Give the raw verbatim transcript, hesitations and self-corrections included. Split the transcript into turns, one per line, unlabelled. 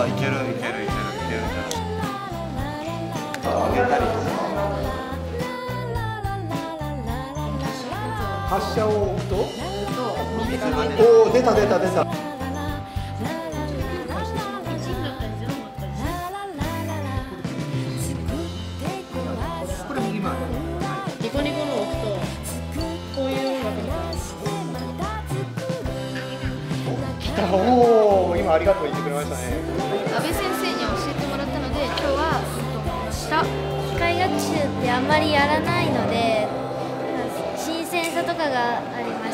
いけるいけるいけるいけるいけるじゃん。上げたりとか発射を置くとおお出た出た出た。これ右回り。
ニコニコの置くとこういう音楽になる。
来た。おお今ありがとう言ってくれましたね。
安倍先生に教えてもらったので今日は下機械学習ってあんまりやらないので新鮮さとかがありました。